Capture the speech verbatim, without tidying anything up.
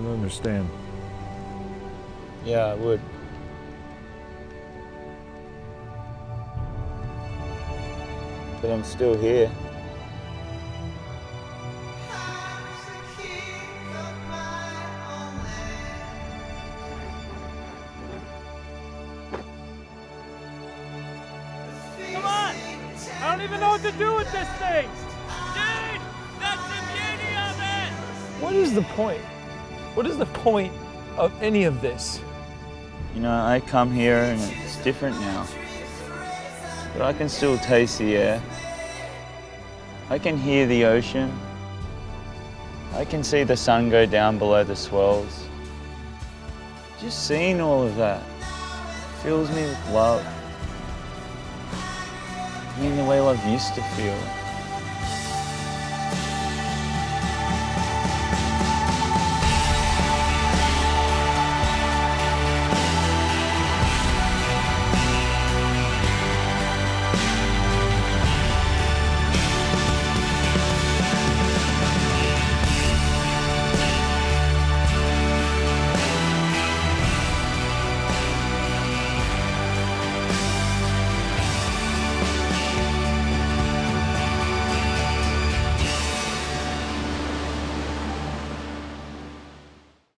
couldn't understand. Yeah, I would. But I'm still here. Come on! I don't even know what to do with this thing! Dude! That's the beauty of it! What is the point? What is the point of any of this? You know, I come here and it's different now. But I can still taste the air. I can hear the ocean. I can see the sun go down below the swells. Just seeing all of that fills me with love. I mean, the way love used to feel.